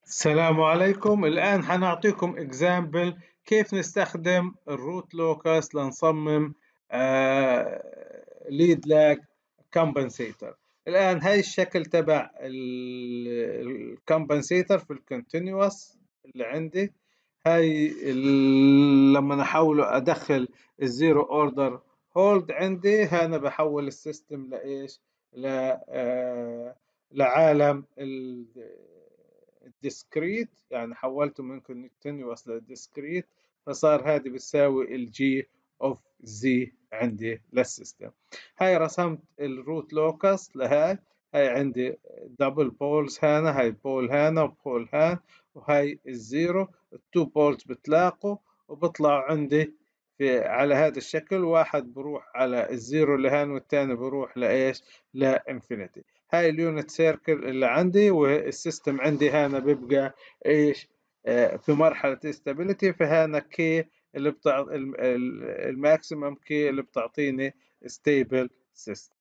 السلام عليكم. الآن حنعطيكم example كيف نستخدم الروت لوكس لنصمم lead lag compensator. الآن هاي الشكل تبع الكمبنسيتر في الكونتينوس اللي عندي. هاي لما احوله ادخل الزيرو اوردر هولد عندي، هنا بحول السيستم لايش؟ لعالم الديسكريت، يعني حولته من كونتينوس للديسكريت، فصار هذه بتساوي الجي اوف زي عندي للسيستم. هاي رسمت الروت لوكس لهاي. هاي عندي دبل بولز هنا، هاي بول هنا وبول هان، وهاي الزيرو. التو بولز بتلاقوا وبطلعوا عندي على هذا الشكل، واحد بروح على الزيرو اللي هان والثاني بروح لايش؟ لانفينيتي. هاي اليونت سيركل اللي عندي، والسيستم عندي هنا بيبقى ايش؟ في مرحلة استابيليتي. فهنا كي اللي الماكسيمم كي اللي بتعطيني ستيبل سيستم.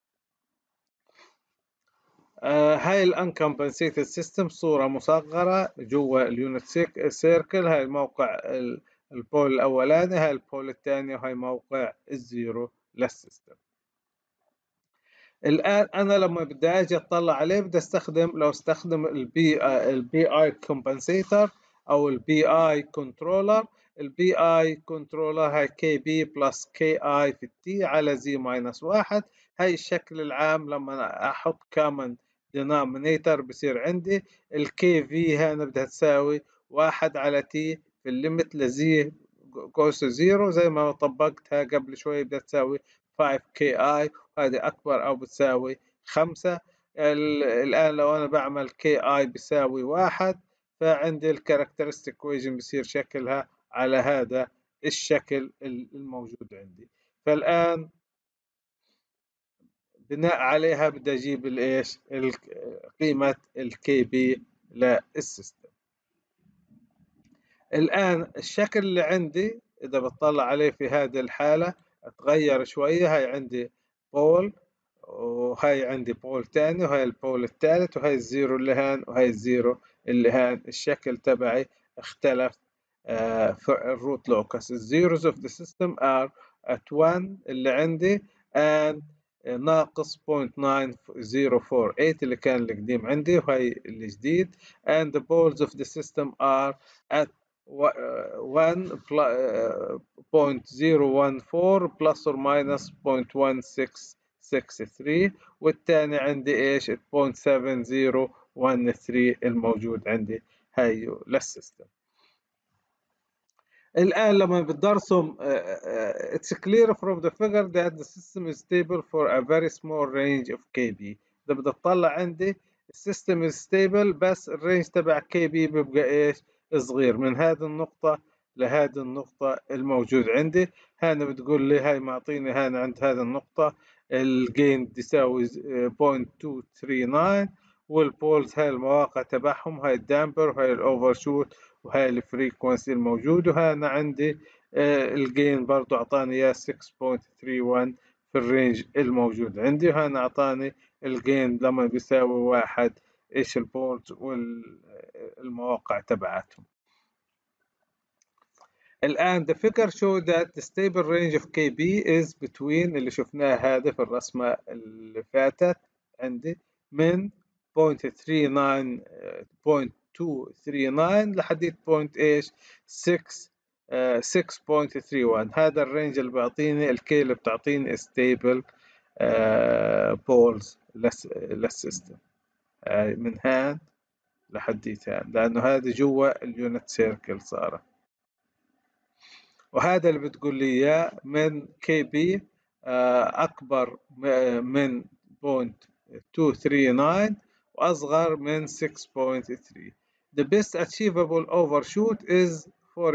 هاي الانكمبنسيتد سيستم صورة مصغرة جوا اليونت سيركل. هاي موقع البول الاولاني، هاي البول الثاني، وهاي موقع الزيرو للسيستم. الآن أنا لما بدي أجي أطلع عليه بدي أستخدم، لو استخدم البي آي كومبنسيتر أو البي آي كنترولر. البي آي كنترولر هاي كي بي بلس كي آي في التي على زي ماينس واحد. هاي الشكل العام. لما أحط كامن دينامينيتر بصير عندي الكي في هنا بدها تساوي واحد على تي في الليمت لزي جوز زيرو، زي ما طبقتها قبل شوي بدها تساوي 5 كي آي، هذه أكبر أو بتساوي 5. الآن لو أنا بعمل كي آي بيساوي واحد، فعندي الكاركترستيك إيكويشن بصير شكلها على هذا الشكل الموجود عندي. فالآن بناء عليها بدي أجيب الإيش؟ قيمة الكي بي للسيستم. الآن الشكل اللي عندي إذا بتطلع عليه في هذه الحالة اتغير شوية. هاي عندي بول، وهاي عندي بول تاني، وهاي البول الثالث، وهاي الزيرو اللي هان، وهاي الزيرو اللي هان. الشكل تبعي اختلف في الروت لوكس. الزيروز اوف ذا سيستم ار at 1 اللي عندي and ناقص 0.9048 اللي كان القديم عندي، وهي الجديد. and the poles of the system are at 1.014 plus or minus 0.1663، والثاني عندي ايش؟ 0.7013 الموجود عندي هاي للسيستم. الآن لما بدي أرسم it's clear from the figure that the system is stable for a very small range of KB. إذا بدي أطلع عندي السيستم is stable بس الرينج تبع KB بيبقى إيش؟ صغير، من هذه النقطة لهذه النقطة الموجود عندي. هنا بتقول لي هاي معطيني هنا عند هذه النقطة الجين تساوي 0.239، والبولز هاي المواقع تبعهم، هاي الدامبر وهاي الأوفر شوت وهاي الفريكونسي الموجود. وهنا عندي الجين برضو أعطاني إياه 6.31 في الرينج الموجود عندي. وهنا أعطاني الجين لما بيساوي واحد إيش البولز والمواقع تبعتهم. الآن the figure show that the stable range of KB is between اللي شفناه هذا في الرسمة اللي فاتت عندي من 0.239 لحديد بوينت ايش 6.31. هذا الرينج اللي بيعطيني الكي اللي بتعطيني stable بولز للسيستم من هان لحديت هان، لأنه هذه جوا اليونت سيركل صارت. وهذا اللي بتقول لي اياه من كي بي اكبر من 0.239 واصغر من 6.3. The best achievable overshoot is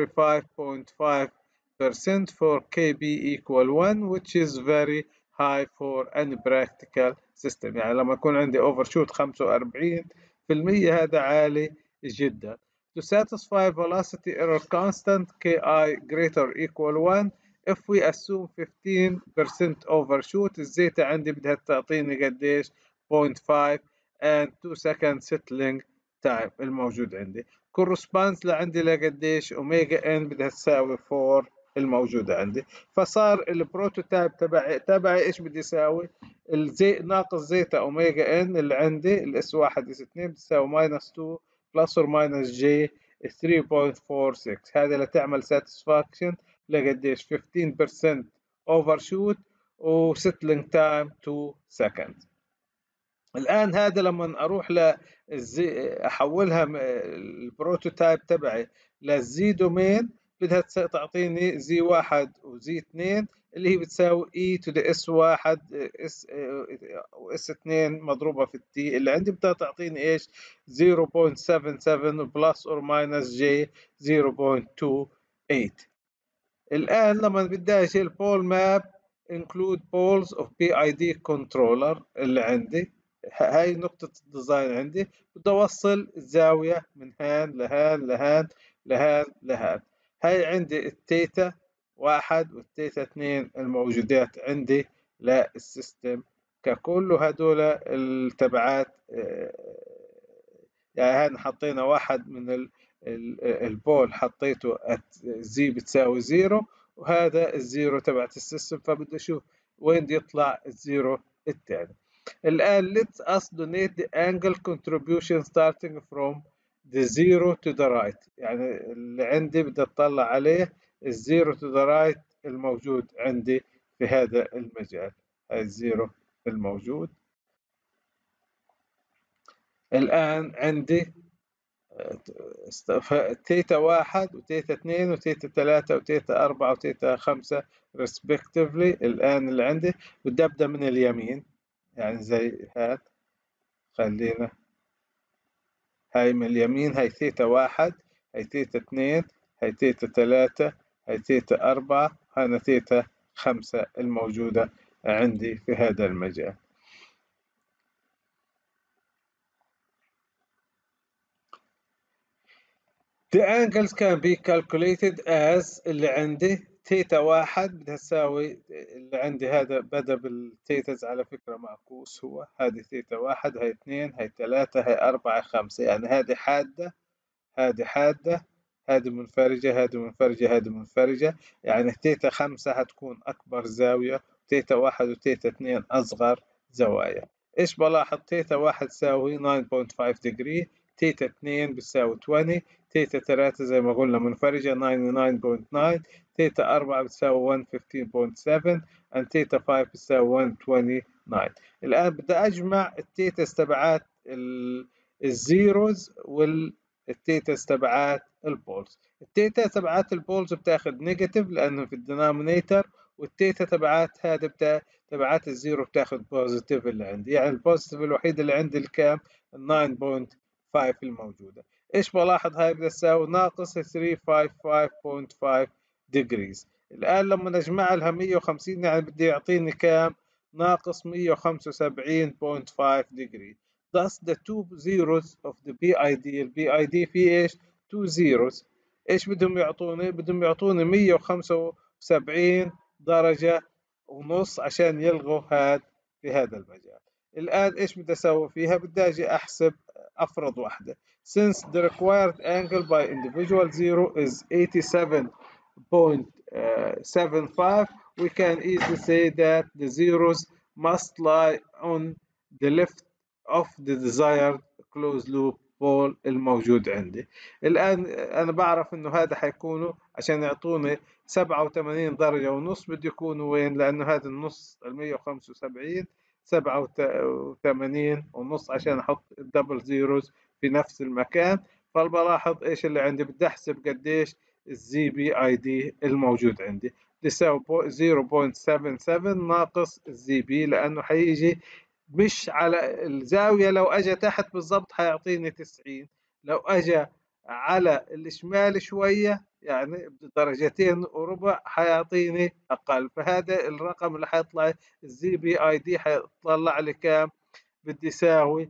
45.5% for KB equal 1 which is very high for any practical system. يعني لما يكون عندي overshoot 45% هذا عالي جدا. To satisfy velocity error constant Ki greater or equal 1, if we assume 15% overshoot الزيتا عندي بدها تعطيني قديش 0.5 and 2 second settling تايم الموجود عندي كورسباندز لعندي لقديش اوميجا ان بدها تساوي 4 الموجودة عندي. فصار البروتوتايب تبعي ايش بدي يساوي؟ الزي ناقص زيتا اوميجا ان اللي عندي الاس 1 اس 2 بتساوي ماينس 2 بلس اور ماينس جي 3.46. هذا لتعمل ساتسفاكشن لقديش 15% اوفر شوت وسيتلينج تايم 2 سكند. الآن هذا لما أروح أحولها البروتوتايب تبعي للزي دومين بدها تعطيني زي 1 وزي 2 اللي هي بتساوي e to the s1 اس 2 مضروبة في التي اللي عندي بدها تعطيني ايش 0.77 بلس اور ماينس j 0.28. الآن لما بدي أشيل بول ماب include poles of PID controller اللي عندي هاي نقطة الديزاين عندي بدي أوصل الزاوية من هان لهان لهان لهان لهان. هاي عندي التيتا 1 والتيتا 2 الموجودات عندي للسيستم ككل وهدول التبعات يعني هان حطينا واحد من البول حطيته زي بتساوي 0 وهذا الزيرو تبعت السيستم فبدي اشوف وين بده يطلع الزيرو الثاني. الآن let us donate the angle contribution starting from the zero to the right يعني اللي عندي بدي اطلع عليه الزيرو to the right الموجود عندي في هذا المجال. هاي الزيرو الموجود الآن عندي تيتا 1 وتيتا 2 وتيتا 3 وتيتا 4 وتيتا 5 respectively. الآن اللي عندي بدي أبدأ من اليمين يعني زي هاد خلينا هاي من اليمين هاي تيتا 1 هاي تيتا 2 هاي تيتا 3 هاي تيتا 4 هاي تيتا 5 الموجودة عندي في هذا المجال. The angles can be calculated as اللي عندي تيتا 1 بدها تساوي اللي عندي هذا بدأ بالتيتاز على فكرة معكوس هو هذه تيتا 1 هاي 2 هاي 3 هاي 4 هاي 5 يعني هذه حادة هذه حادة هذه منفرجة هذه منفرجة هذه منفرجة يعني تيتا 5 هتكون أكبر زاوية تيتا 1 وتيتا 2 أصغر زوايا. إيش بلاحظ تيتا 1 تساوي 9.5 degree تيتا 2 بتساوي 20 تيتا 3 زي ما قلنا منفرجة 99.9 تيتا 4 بتساوي 115.7 and تيتا 5 بتساوي 129. الآن بدي أجمع التيتاس تبعات الزيروز والتيتاس تبعات البولز. التيتا تبعات البولز بتاخد نيجاتيف لأنه في الدينامينيتر والتيتا تبعات هذا تبعات الزيرو بتاخد بوزيتيف اللي عندي يعني البوزيتيف الوحيد اللي عندي الكام 9.5 الموجودة. ايش بلاحظ هاي بدها تساوي ناقص 355.5 degrees. الآن لما نجمع لها 150 يعني بدي يعطيني كام ناقص 175.5 degree. Thus the two zeros of the PID الPID في ايش 2 zeros ايش بدهم يعطوني بدهم يعطوني 175 درجة ونص عشان يلغوا هذا في هذا المجال. الآن ايش بدي اسوي فيها بدي اجي احسب افرض واحدة since the required angle by individual zero is 87.75 we can easily say that the zeros must lie on the left of the desired closed loop pole الموجود عندي. الآن أنا بعرف إنه هذا حيكونوا عشان يعطوني 87 درجة ونص بده يكونوا وين لأنه هذا النص 175 87 ونص عشان أحط الدبل زيروز في نفس المكان. فبلاحظ إيش اللي عندي بدي أحسب قديش الزي بي اي دي الموجود عندي تساوي 0.77 ناقص الزي بي لأنه حيجي مش على الزاوية لو أجا تحت بالضبط حيعطيني 90 لو أجا على الشمال شوية يعني درجتين وربع حيعطيني أقل. فهذا الرقم اللي حيطلع الزي بي اي دي حيطلع لي كام بدي يساوي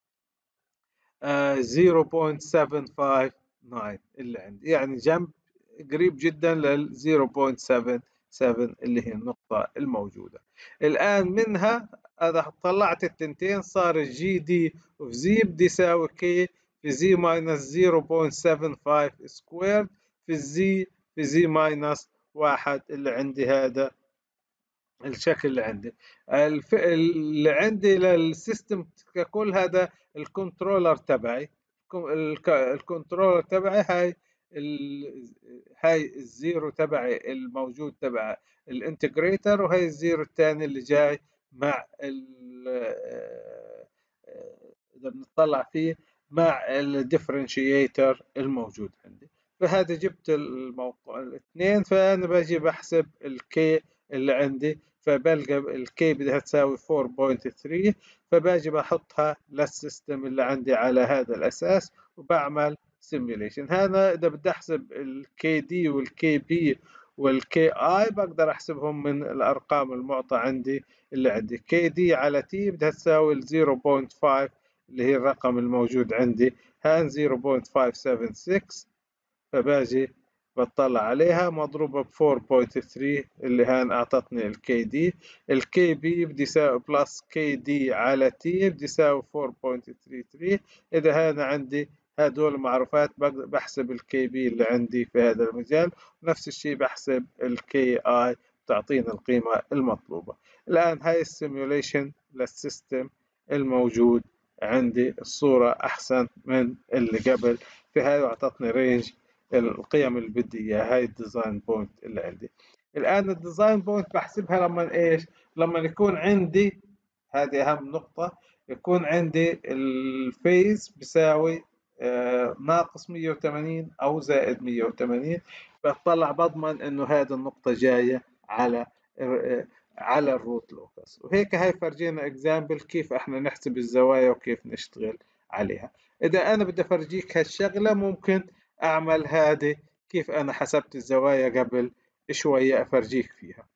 0.759 اللي عندي يعني جنب قريب جدا لل 0.77 اللي هي النقطة الموجودة. الآن منها هذا طلعت التنتين صار الجي دي اوف زي بدي يساوي كي في z minus 0.75 سكوير في z minus 1 اللي عندي. هذا الشكل اللي عندي. اللي عندي للسيستم ككل هذا الكنترولر تبعي. الكنترولر تبعي هاي الزيرو تبعي الموجود تبع الانتجريتر، وهي الزيرو الثاني اللي جاي مع اذا بنطلع فيه مع الديفرنشيتر الموجود عندي. فهذا جبت الموقع الاثنين، فانا باجي بحسب الكي اللي عندي، فبلقى الكي بدها تساوي 4.3، فباجي بحطها للسيستم اللي عندي على هذا الاساس وبعمل سيميوليشن. هذا اذا بدي احسب الكي دي والكي بي والكي اي بقدر احسبهم من الارقام المعطى عندي. اللي عندي كي دي على تي بدها تساوي 0.5 اللي هي الرقم الموجود عندي هان 0.576، فباجي بطلع عليها مضروبة ب 4.3 اللي هان أعطتني الكي دي. الكي بي بدي يساوي بلس كي دي على تي بدي يساوي 4.33. إذا هان عندي هدول معروفات بحسب الكي بي اللي عندي في هذا المجال، ونفس الشيء بحسب الكي اي تعطينا القيمة المطلوبة. الآن هاي السيميوليشن للسيستم الموجود عندي الصورة أحسن من اللي قبل، في هاي أعطتني رينج القيم اللي بدي إياها. هاي الديزاين بوينت اللي عندي. الآن الديزاين بوينت بحسبها لما إيش؟ لما يكون عندي، هذه أهم نقطة، يكون عندي الفيز بيساوي ناقص 180 أو زائد 180. بطلع بضمن إنه هذه النقطة جاية على الروت لوكس. وهيك هاي فرجينا اكزامبل كيف احنا نحسب الزوايا وكيف نشتغل عليها. اذا انا بدي افرجيك هالشغلة ممكن اعمل هذه كيف انا حسبت الزوايا قبل شوية افرجيك فيها.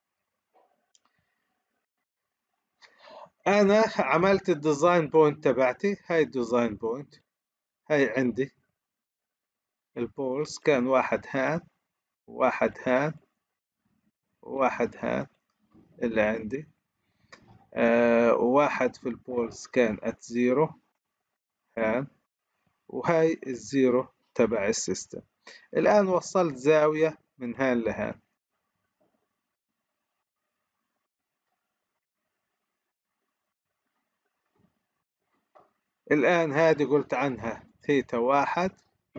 انا عملت الديزاين بوينت تبعتي. هاي الديزاين بوينت، هاي عندي البولز كان واحد هان واحد هان واحد هان اللي عندي. واحد في البولز كان at 0 هان، وهاي الزيرو تبع السيستم. الآن وصلت زاوية من هان لهان. الآن هذه قلت عنها ثيتا واحد،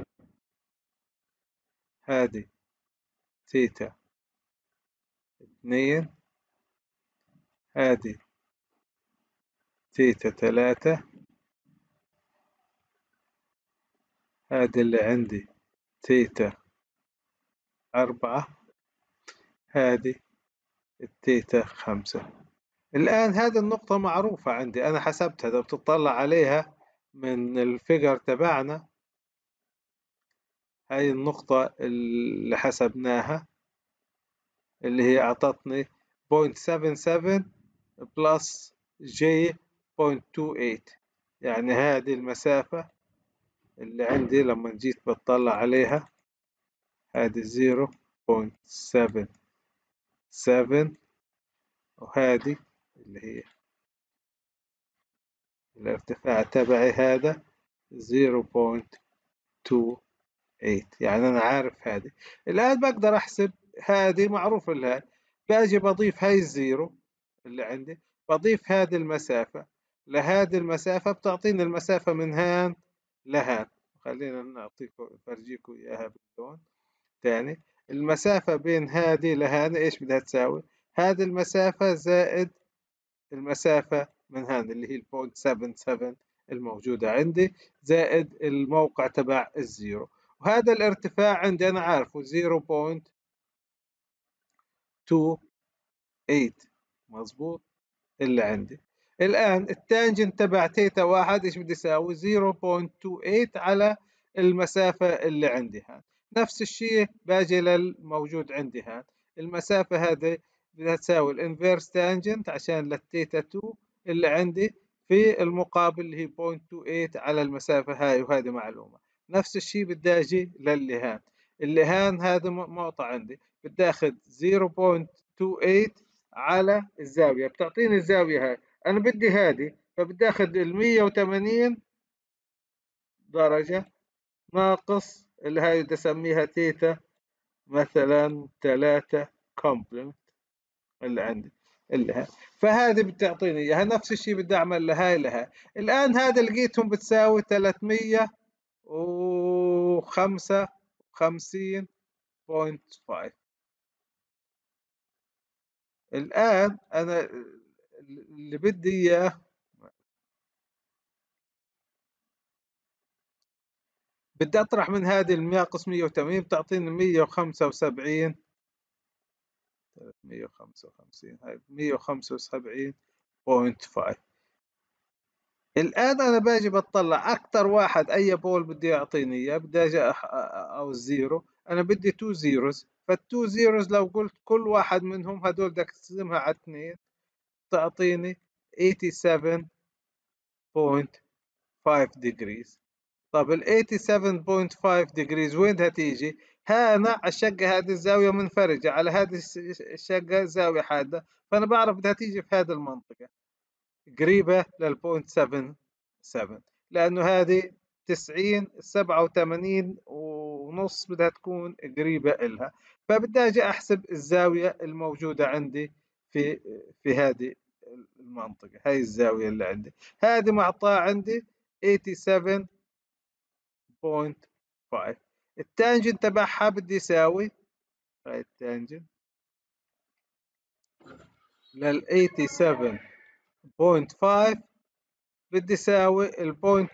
هذه ثيتا اثنين، هذه ثيتا ثلاثة، هذه اللي عندي ثيتا أربعة، هذه الثيتا خمسة. الآن هذه النقطة معروفة عندي، أنا حسبتها. إذا بتطلع عليها من الفيجر تبعنا، هاي النقطة اللي حسبناها اللي هي أعطتني 0.77 بلس جي 0.28، يعني هذه المسافة اللي عندي لما جيت بطلع عليها هذه 0.77، وهذه اللي هي الارتفاع تبعي هذا 0.28، يعني أنا عارف هذه. الآن بقدر أحسب هذه، معروف لها. باجي بضيف هاي الزيرو اللي عندي، بضيف هذه المسافة لهذه المسافة، بتعطيني المسافة من هان لهان. خلينا نعطيكم فرجيكم إياها باللون تاني. المسافة بين هذه لهان إيش بدها تساوي؟ هذه المسافة زائد المسافة من هان اللي هي 0.77 الموجودة عندي، زائد الموقع تبع الزيرو. وهذا الارتفاع عندي أنا عارفه 0.28 مظبوط اللي عندي. الآن التانجنت تبع تيتا واحد إيش بدي يساوي؟ 0.28 على المسافة اللي عندي هان. نفس الشيء باجي للموجود عندي هان، المسافة هذه بدها تساوي الانفيرس تانجنت عشان للتيتا 2 اللي عندي في المقابل اللي هي 0.28 على المسافة هاي، وهذه معلومة. نفس الشيء بدي أجي للي هان. اللي هان هذا معطى عندي، بدي أخذ 0.28 على الزاوية، بتعطيني الزاوية هاي. أنا بدي هذه، فبدي أخذ 180 درجة ناقص اللي هاي بدي أسميها تيتا مثلا 3 كومبلمنت اللي عندي اللي هاي، فهذه بتعطيني إياها. نفس الشيء بدي أعمل لهاي لها. الآن هذا لقيتهم بتساوي 355.5. الآن أنا اللي بدي إياه بدي أطرح من هذه ال100 - 180 بتعطيني 175. 155 هاي 175.5. الآن أنا باجي بطلع أكثر واحد أي بول بدي يعطيني إياه، بدي أجي أو الزيرو، أنا بدي 2 زيروز، فال2 زيروز لو قلت كل واحد منهم هدول بدك تقسمها على 2 تعطيني 87.5 degrees. طب ال 87.5 degrees وين هتيجي؟ هنا على الشقة هذه الزاوية منفرجة، على هذه الشقة زاوية حادة، فأنا بعرف بدها تيجي في هذه المنطقة قريبة للبوينت 7 لأنه هذه 90 87 ونص بدها تكون قريبة إلها، فبدي أجي أحسب الزاوية الموجودة عندي في هذه المنطقة. هاي الزاوية اللي عندي هذه معطاة عندي 87.5. التانجن تبعها بدي يساوي، هاي التانجن لل 87.5 بدي يساوي البوينت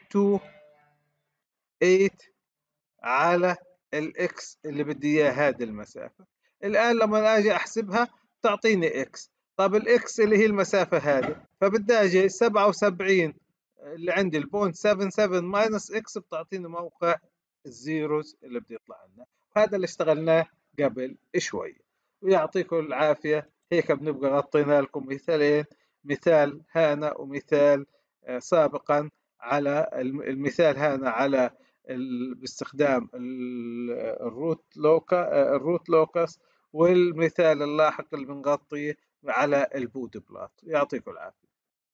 28 على الاكس اللي بدي اياه هذه المسافة. الآن لما أجي أحسبها تعطيني اكس. طب الاكس اللي هي المسافة هذه، فبدي أجي 77 اللي عندي البوينت 77 ماينس اكس بتعطيني موقع الزيروز اللي بدي يطلع لنا. وهذا اللي اشتغلناه قبل شوي. ويعطيكم العافية. هيك بنبقى غطينا لكم مثالين، مثال هنا ومثال سابقا على المثال هنا على باستخدام الروت لوكس، والمثال اللاحق اللي بنغطيه على البود بلات. يعطيكم العافية.